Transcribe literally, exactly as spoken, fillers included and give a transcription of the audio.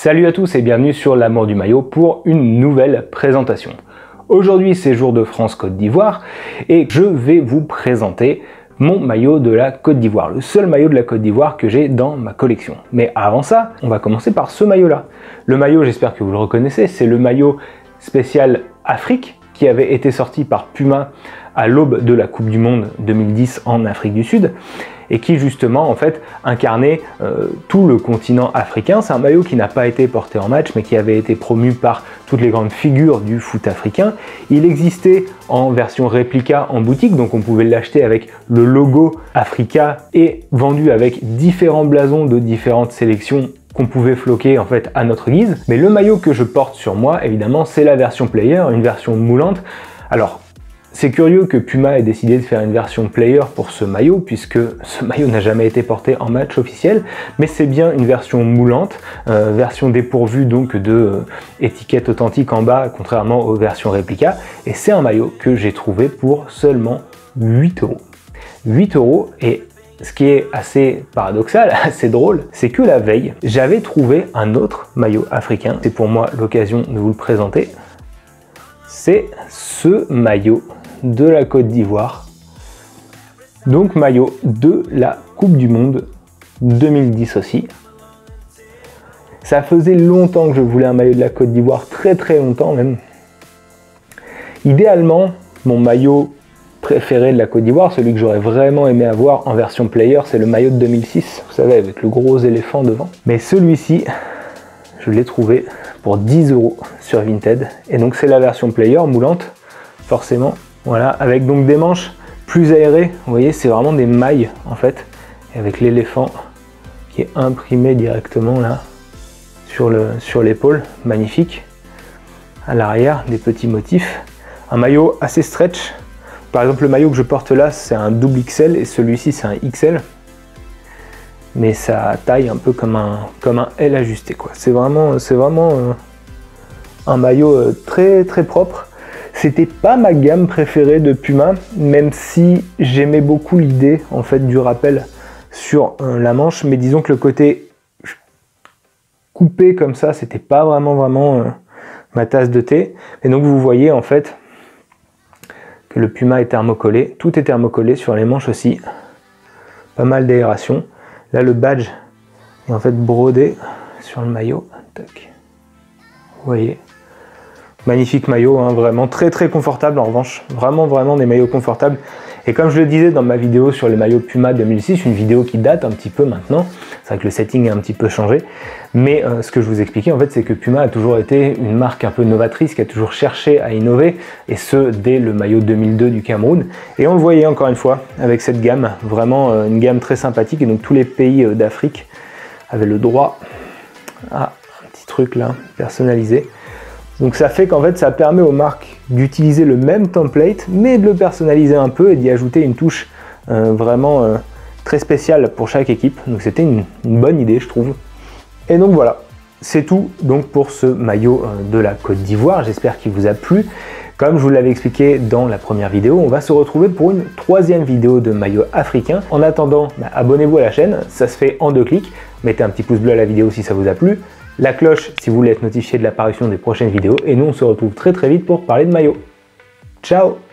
Salut à tous et bienvenue sur l'Amour du maillot pour une nouvelle présentation. Aujourd'hui c'est jour de France-Côte d'Ivoire et je vais vous présenter mon maillot de la Côte d'Ivoire, le seul maillot de la Côte d'Ivoire que j'ai dans ma collection. Mais avant ça, on va commencer par ce maillot-là. Le maillot, j'espère que vous le reconnaissez, c'est le maillot spécial Afrique qui avait été sorti par Puma à l'aube de la Coupe du Monde deux mille dix en Afrique du Sud et qui justement en fait incarnait euh, tout le continent africain. C'est un maillot qui n'a pas été porté en match mais qui avait été promu par toutes les grandes figures du foot africain. Il existait en version réplica en boutique, donc on pouvait l'acheter avec le logo Africa et vendu avec différents blasons de différentes sélections qu'on pouvait floquer en fait à notre guise. Mais le maillot que je porte sur moi, évidemment, c'est la version player, une version moulante. Alors, c'est curieux que Puma ait décidé de faire une version player pour ce maillot, puisque ce maillot n'a jamais été porté en match officiel, mais c'est bien une version moulante, euh, version dépourvue donc de euh, étiquette authentique en bas, contrairement aux versions réplica, et c'est un maillot que j'ai trouvé pour seulement huit euros. huit euros, et ce qui est assez paradoxal, assez drôle, c'est que la veille, j'avais trouvé un autre maillot africain. C'est pour moi l'occasion de vous le présenter. C'est ce maillot de la Côte d'Ivoire. Donc maillot de la Coupe du Monde deux mille dix aussi. Ça faisait longtemps que je voulais un maillot de la Côte d'Ivoire, très très longtemps même. Idéalement, mon maillot préféré de la Côte d'Ivoire, celui que j'aurais vraiment aimé avoir en version player, c'est le maillot de deux mille six, vous savez, avec le gros éléphant devant. Mais celui-ci, je l'ai trouvé pour dix euros sur Vinted. Et donc c'est la version player moulante, forcément. Voilà, avec donc des manches plus aérées. Vous voyez, c'est vraiment des mailles en fait. Et avec l'éléphant qui est imprimé directement là sur le sur l'épaule, magnifique. À l'arrière, des petits motifs. Un maillot assez stretch. Par exemple, le maillot que je porte là, c'est un double X L et celui-ci, c'est un X L. Mais ça taille un peu comme un, comme un L ajusté, quoi. C'est vraiment, c'est vraiment euh, un maillot euh, très très propre. C'était pas ma gamme préférée de Puma, même si j'aimais beaucoup l'idée en fait du rappel sur euh, la manche. Mais disons que le côté coupé comme ça, c'était pas vraiment vraiment euh, ma tasse de thé. Et donc vous voyez en fait que le Puma est thermocollé, tout est thermocollé sur les manches aussi, pas mal d'aération. Là le badge est en fait brodé sur le maillot. Tac. Vous voyez, magnifique maillot, hein, vraiment très très confortable en revanche, vraiment vraiment des maillots confortables. Et comme je le disais dans ma vidéo sur les maillots Puma deux mille six, une vidéo qui date un petit peu maintenant, c'est vrai que le setting a un petit peu changé, mais euh, ce que je vous expliquais en fait, c'est que Puma a toujours été une marque un peu novatrice, qui a toujours cherché à innover, et ce dès le maillot deux mille deux du Cameroun. Et on le voyait encore une fois avec cette gamme, vraiment euh, une gamme très sympathique, et donc tous les pays euh, d'Afrique avaient le droit à un petit truc là, personnalisé. Donc ça fait qu'en fait ça permet aux marques d'utiliser le même template mais de le personnaliser un peu et d'y ajouter une touche euh, vraiment euh, très spéciale pour chaque équipe. Donc c'était une, une bonne idée je trouve. Et donc voilà, c'est tout donc pour ce maillot euh, de la Côte d'Ivoire. J'espère qu'il vous a plu. Comme je vous l'avais expliqué dans la première vidéo, on va se retrouver pour une troisième vidéo de maillot africain. En attendant, bah, abonnez-vous à la chaîne, ça se fait en deux clics. Mettez un petit pouce bleu à la vidéo si ça vous a plu. La cloche si vous voulez être notifié de l'apparition des prochaines vidéos. Et nous on se retrouve très très vite pour parler de maillot. Ciao!